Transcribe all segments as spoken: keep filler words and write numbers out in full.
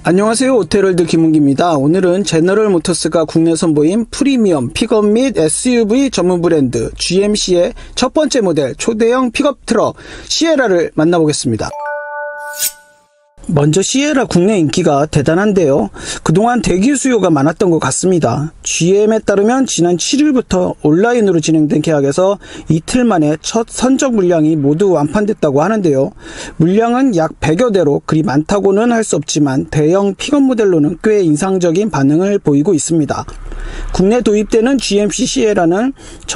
안녕하세요. 오토헤럴드 김은기입니다. 오늘은 제너럴 모터스가 국내 선보인 프리미엄 픽업 및 에스유브이 전문 브랜드 지엠씨의 첫 번째 모델 초대형 픽업 트럭 시에라를 만나보겠습니다. 먼저 시에라 국내 인기가 대단한데요. 그동안 대기 수요가 많았던 것 같습니다. 지엠에 따르면 지난 칠일부터 온라인으로 진행된 계약에서 이틀 만에 첫 선적 물량이 모두 완판됐다고 하는데요. 물량은 약 백여 대로 그리 많다고는 할 수 없지만 대형 픽업 모델로는 꽤 인상적인 반응을 보이고 있습니다. 국내 도입되는 지엠씨 시에라는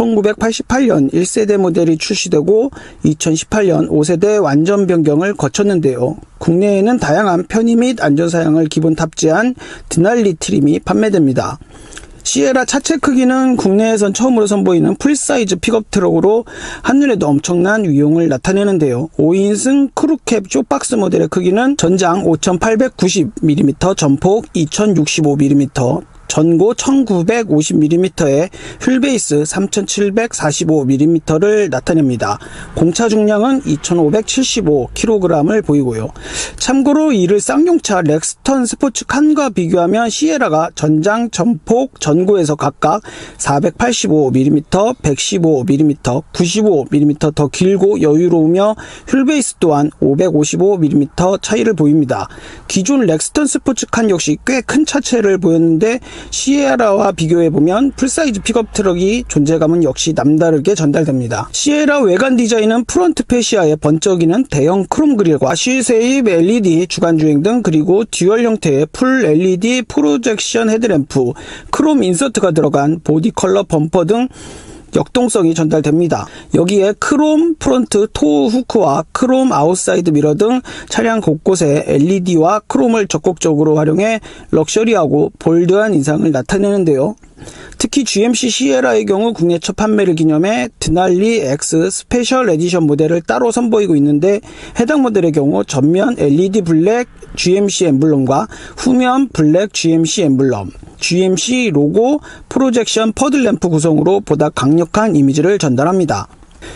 천구백팔십팔년 일 세대 모델이 출시되고 이천십팔년 오 세대 완전 변경을 거쳤는데요. 국내에는 다양한 편의 및 안전사양을 기본 탑재한 드날리 트림이 판매됩니다. 시에라 차체 크기는 국내에선 처음으로 선보이는 풀사이즈 픽업 트럭으로 한눈에도 엄청난 위용을 나타내는데요. 오인승 크루캡 쇼박스 모델의 크기는 전장 오천팔백구십 밀리미터, 전폭 이천육십오 밀리미터, 전고 천구백오십 밀리미터에 휠베이스 삼천칠백사십오 밀리미터를 나타냅니다. 공차 중량은 이천오백칠십오 킬로그램을 보이고요. 참고로 이를 쌍용차 렉스턴 스포츠칸과 비교하면 시에라가 전장, 전폭, 전고에서 각각 사백팔십오 밀리미터, 백십오 밀리미터, 구십오 밀리미터 더 길고 여유로우며 휠베이스 또한 오백오십오 밀리미터 차이를 보입니다. 기존 렉스턴 스포츠칸 역시 꽤 큰 차체를 보였는데 시에라와 비교해보면 풀사이즈 픽업 트럭이 존재감은 역시 남다르게 전달됩니다. 시에라 외관 디자인은 프론트 페시아에 번쩍이는 대형 크롬 그릴과 시세입 엘이디 주간주행 등 그리고 듀얼 형태의 풀 엘이디 프로젝션 헤드램프, 크롬 인서트가 들어간 보디 컬러 범퍼 등 역동성이 전달됩니다. 여기에 크롬 프론트 토어 후크와 크롬 아웃사이드 미러 등 차량 곳곳에 엘이디와 크롬을 적극적으로 활용해 럭셔리하고 볼드한 인상을 나타내는데요. 특히 지엠씨 시에라의 경우 국내 첫 판매를 기념해 드날리 X 스페셜 에디션 모델을 따로 선보이고 있는데 해당 모델의 경우 전면 엘이디 블랙 지엠씨 엠블럼과 후면 블랙 지엠씨 엠블럼, 지엠씨 로고, 프로젝션 퍼들램프 구성으로 보다 강력한 이미지를 전달합니다.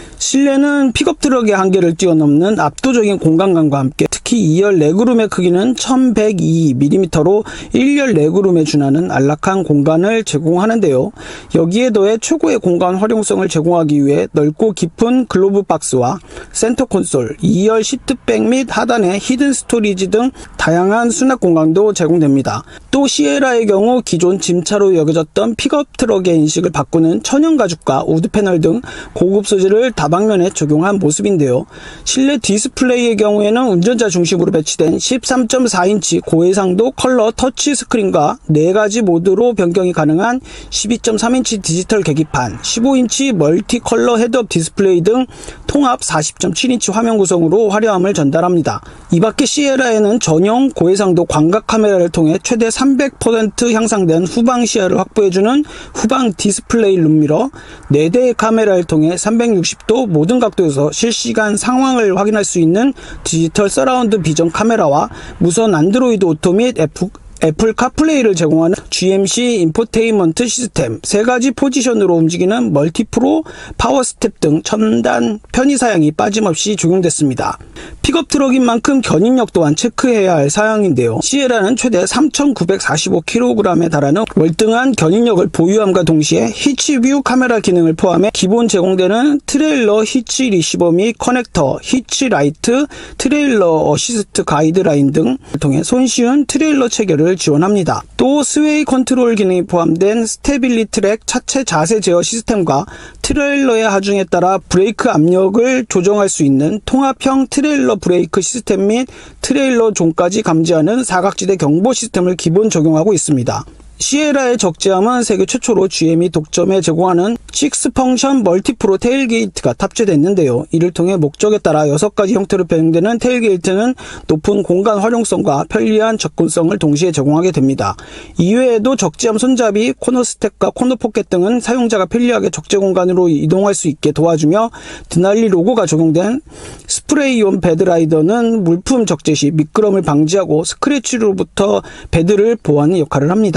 실내는 픽업 트럭의 한계를 뛰어넘는 압도적인 공간감과 함께 특히 이열 레그룸의 크기는 천백이 밀리미터로 일열 레그룸에 준하는 안락한 공간을 제공하는데요. 여기에 더해 최고의 공간 활용성을 제공하기 위해 넓고 깊은 글로브 박스와 센터 콘솔, 이열 시트백 및 하단에 히든 스토리지 등 다양한 수납 공간도 제공됩니다. 또 시에라의 경우 기존 짐차로 여겨졌던 픽업 트럭의 인식을 바꾸는 천연 가죽과 우드 패널 등 고급 소재를 다방면에 적용한 모습인데요. 실내 디스플레이의 경우에는 운전자 중심으로 배치된 십삼 점 사 인치 고해상도 컬러 터치 스크린과 네 가지 모드로 변경이 가능한 십이 점 삼 인치 디지털 계기판, 십오 인치 멀티 컬러 헤드업 디스플레이 등 통합 사십 점 칠 인치 화면 구성으로 화려함을 전달합니다. 이밖에 시에라에는 전용 고해상도 광각 카메라를 통해 최대 삼백 퍼센트 향상된 후방 시야를 확보해주는 후방 디스플레이 룸미러, 네 대의 카메라를 통해 삼백육십 도 모든 각도에서 실시간 상황을 확인할 수 있는 디지털 서라운드 비전 카메라와 무선 안드로이드 오토 및 애플 애플 카플레이를 제공하는 지엠씨 인포테인먼트 시스템, 세 가지 포지션으로 움직이는 멀티프로, 파워 스텝 등 첨단 편의 사양이 빠짐없이 적용됐습니다. 픽업 트럭인 만큼 견인력 또한 체크해야 할 사양인데요. 시에라는 최대 삼천구백사십오 킬로그램에 달하는 월등한 견인력을 보유함과 동시에 히치뷰 카메라 기능을 포함해 기본 제공되는 트레일러 히치 리시버 및 커넥터, 히치 라이트, 트레일러 어시스트 가이드라인 등을 통해 손쉬운 트레일러 체결을 지원합니다. 또 스웨이 컨트롤 기능이 포함된 스테빌리 트랙 차체 자세 제어 시스템과 트레일러의 하중에 따라 브레이크 압력을 조정할 수 있는 통합형 트레일러 브레이크 시스템 및 트레일러 존까지 감지하는 사각지대 경보 시스템을 기본 적용하고 있습니다. 시에라의 적재함은 세계 최초로 지엠이 독점에 제공하는 식스 펑션 멀티프로 테일게이트가 탑재됐는데요. 이를 통해 목적에 따라 여섯 가지 형태로 변형되는 테일게이트는 높은 공간 활용성과 편리한 접근성을 동시에 제공하게 됩니다. 이외에도 적재함 손잡이, 코너 스텝과 코너 포켓 등은 사용자가 편리하게 적재 공간으로 이동할 수 있게 도와주며 드날리 로고가 적용된 스프레이온 베드라이더는 물품 적재 시 미끄럼을 방지하고 스크래치로부터 베드를 보호하는 역할을 합니다.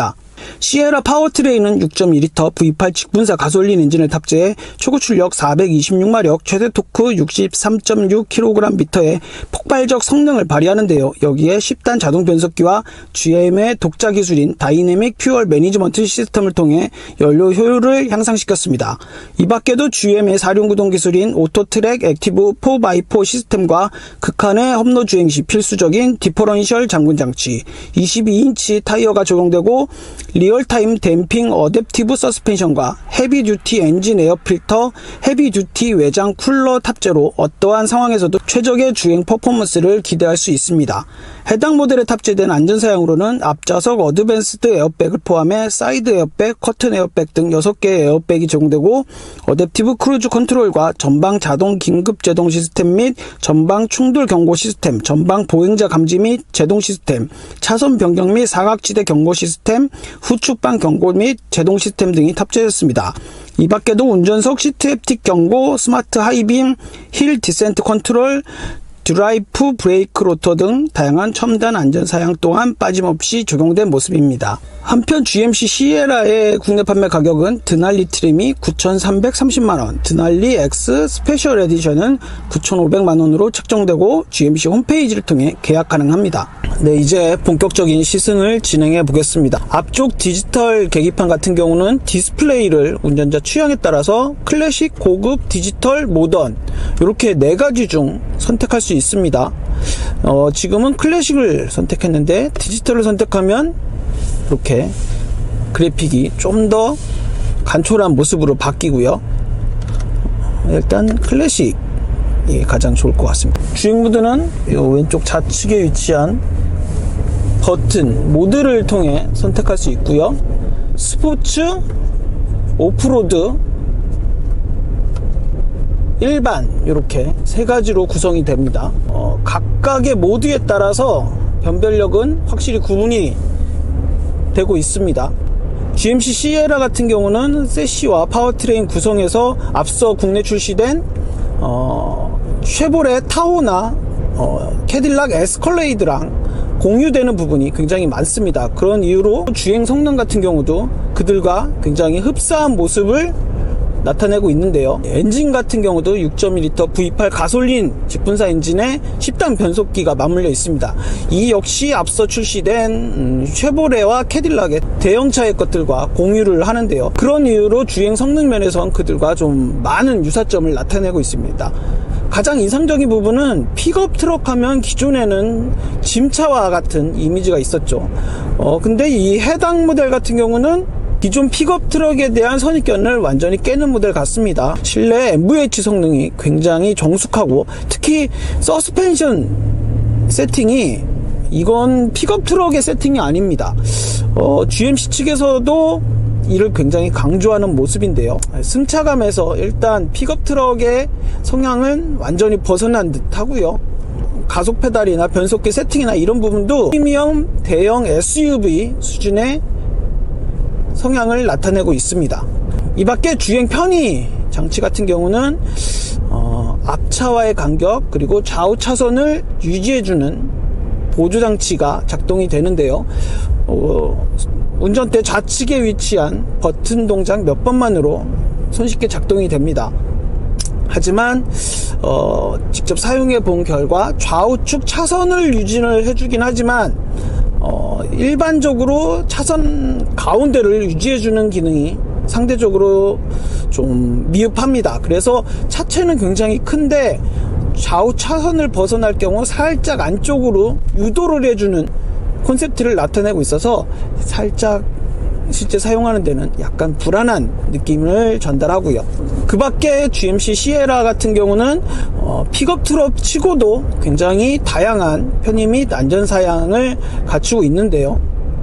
시에라 파워트레인은 육 점 이 리터 브이 팔 직분사 가솔린 엔진을 탑재해 최고 출력 사백이십육 마력, 최대 토크 육십삼 점 육 킬로그램미터의 폭발적 성능을 발휘하는데요. 여기에 십 단 자동 변속기와 지엠의 독자 기술인 다이내믹 퓨얼 매니지먼트 시스템을 통해 연료 효율을 향상시켰습니다. 이 밖에도 지엠의 사륜구동 기술인 오토트랙 액티브 사 바이 사 시스템과 극한의 험로 주행 시 필수적인 디퍼런셜 장군 장치, 이십이 인치 타이어가 적용되고 리얼타임 댐핑 어댑티브 서스펜션과 헤비듀티 엔진 에어 필터, 헤비듀티 외장 쿨러 탑재로 어떠한 상황에서도 최적의 주행 퍼포먼스를 기대할 수 있습니다. 해당 모델에 탑재된 안전사양으로는 앞좌석 어드밴스드 에어백을 포함해 사이드 에어백, 커튼 에어백 등 여섯 개의 에어백이 제공되고 어댑티브 크루즈 컨트롤과 전방 자동 긴급 제동 시스템 및 전방 충돌 경고 시스템, 전방 보행자 감지 및 제동 시스템, 차선 변경 및 사각지대 경고 시스템, 후측방 경고 및 제동 시스템 등이 탑재됐습니다. 이 밖에도 운전석 시트 햅틱 경고, 스마트 하이빔, 힐 디센트 컨트롤, 드라이프 브레이크 로터 등 다양한 첨단 안전사양 또한 빠짐없이 적용된 모습입니다. 한편 지엠씨 시에라의 국내 판매 가격은 드날리 트림이 구천삼백삼십만 원, 드날리 X 스페셜 에디션은 구천오백만 원으로 책정되고 지엠씨 홈페이지를 통해 계약 가능합니다. 네, 이제 본격적인 시승을 진행해 보겠습니다. 앞쪽 디지털 계기판 같은 경우는 디스플레이를 운전자 취향에 따라서 클래식, 고급, 디지털, 모던 이렇게 네 가지 중 선택할 수 있습니다. 어, 지금은 클래식을 선택했는데 디지털을 선택하면 이렇게 그래픽이 좀 더 간촐한 모습으로 바뀌고요. 일단 클래식이 가장 좋을 것 같습니다. 주행 모드는 이 왼쪽 좌측에 위치한 버튼 모드를 통해 선택할 수 있고요. 스포츠, 오프로드, 일반 이렇게 세 가지로 구성이 됩니다. 어, 각각의 모드에 따라서 변별력은 확실히 구분이 되고 있습니다. 지엠씨 시에라 같은 경우는 세시와 파워트레인 구성에서 앞서 국내 출시된 어, 쉐보레 타호나 어, 캐딜락 에스컬레이드랑 공유되는 부분이 굉장히 많습니다. 그런 이유로 주행 성능 같은 경우도 그들과 굉장히 흡사한 모습을 나타내고 있는데요. 엔진 같은 경우도 육 점 이 리터 브이 팔 가솔린 직분사 엔진에 십 단 변속기가 맞물려 있습니다. 이 역시 앞서 출시된 음, 쉐보레와 캐딜락의 대형차의 것들과 공유를 하는데요. 그런 이유로 주행 성능 면에선 그들과 좀 많은 유사점을 나타내고 있습니다. 가장 인상적인 부분은 픽업 트럭 하면 기존에는 짐차와 같은 이미지가 있었죠. 어, 근데 이 해당 모델 같은 경우는 기존 픽업 트럭에 대한 선입견을 완전히 깨는 모델 같습니다. 실내 엠브이에이치 성능이 굉장히 정숙하고 특히 서스펜션 세팅이 이건 픽업 트럭의 세팅이 아닙니다. 어, 지엠씨 측에서도 이를 굉장히 강조하는 모습인데요. 승차감에서 일단 픽업 트럭의 성향은 완전히 벗어난 듯 하고요. 가속 페달이나 변속기 세팅이나 이런 부분도 프리미엄 대형 에스유브이 수준의 성향을 나타내고 있습니다. 이 밖에 주행 편의 장치 같은 경우는 어, 앞차와의 간격 그리고 좌우 차선을 유지해주는 보조장치가 작동이 되는데요. 어, 운전대 좌측에 위치한 버튼 동작 몇 번만으로 손쉽게 작동이 됩니다. 하지만 어, 직접 사용해 본 결과 좌우측 차선을 유지를 해주긴 하지만 어, 일반적으로 차선 가운데를 유지해주는 기능이 상대적으로 좀 미흡합니다. 그래서 차체는 굉장히 큰데 좌우 차선을 벗어날 경우 살짝 안쪽으로 유도를 해주는 콘셉트를 나타내고 있어서 살짝 실제 사용하는 데는 약간 불안한 느낌을 전달하고요. 그 밖에 지엠씨 시에라 같은 경우는 어, 픽업 트럭 치고도 굉장히 다양한 편의 및 안전사양을 갖추고 있는데요.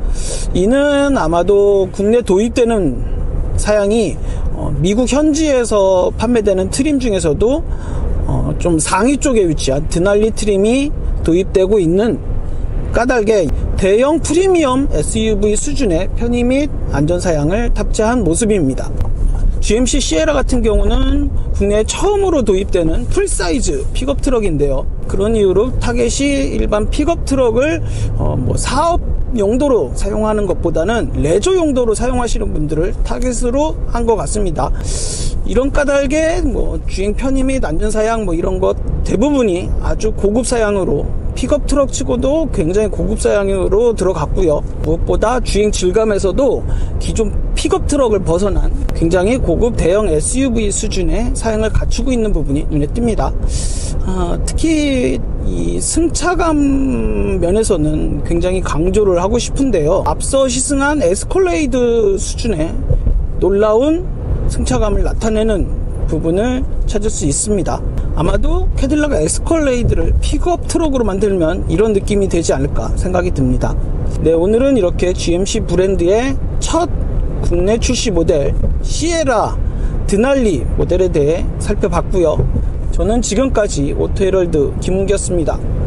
이는 아마도 국내 도입되는 사양이 어, 미국 현지에서 판매되는 트림 중에서도 어, 좀 상위 쪽에 위치한 드날리 트림이 도입되고 있는 까닭에 대형 프리미엄 에스유브이 수준의 편의 및 안전사양을 탑재한 모습입니다. 지엠씨 시에라 같은 경우는 국내에 처음으로 도입되는 풀사이즈 픽업 트럭인데요. 그런 이유로 타겟이 일반 픽업 트럭을 어, 뭐 사업 용도로 사용하는 것보다는 레저 용도로 사용하시는 분들을 타겟으로 한 것 같습니다. 이런 까닭에 뭐 주행 편의 및 안전사양 뭐 이런 것 대부분이 아주 고급 사양으로, 픽업 트럭 치고도 굉장히 고급 사양으로 들어갔고요. 무엇보다 주행 질감에서도 기존 픽업 트럭을 벗어난 굉장히 고급 대형 에스유브이 수준의 사양을 갖추고 있는 부분이 눈에 띕니다. 아, 특히 이 승차감 면에서는 굉장히 강조를 하고 싶은데요. 앞서 시승한 에스컬레이드 수준의 놀라운 승차감을 나타내는 부분을 찾을 수 있습니다. 아마도 캐딜락 에스컬레이드를 픽업 트럭으로 만들면 이런 느낌이 되지 않을까 생각이 듭니다. 네, 오늘은 이렇게 지엠씨 브랜드의 첫 국내 출시 모델 시에라 드날리 모델에 대해 살펴봤고요. 저는 지금까지 오토헤럴드 김은기였습니다.